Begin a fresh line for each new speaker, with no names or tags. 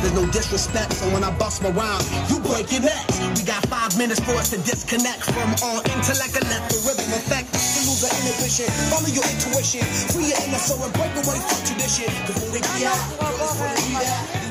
There's no disrespect, so when I bust my rhyme, you break your necks. We got 5 minutes for us to disconnect from all intellect and let the rhythm affect. To lose the inhibition, follow your intuition, free your inner soul and break away from tradition. Cause when we be out, girls wanna be that.